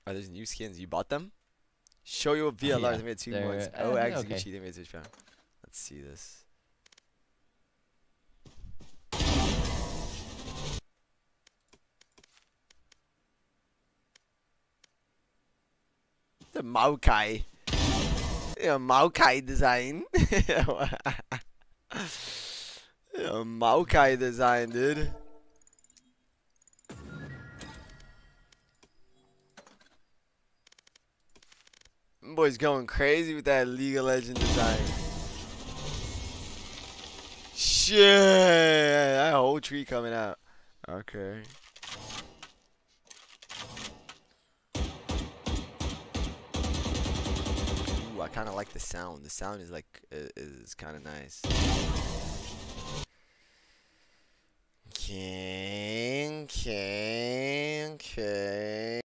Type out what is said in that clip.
Are those new skins? You bought them? Show your Yeah, VLRs. I made 2 they're, mods. Oh, actually, okay. cheating message found. Let's see this. The Maokai. Yeah, Maokai design. Yeah, Maokai design, dude. Boy's going crazy with that League of Legends design. Shit, that whole tree coming out. Okay. Ooh, I kind of like the sound. The sound is like is kind of nice. King, king, king.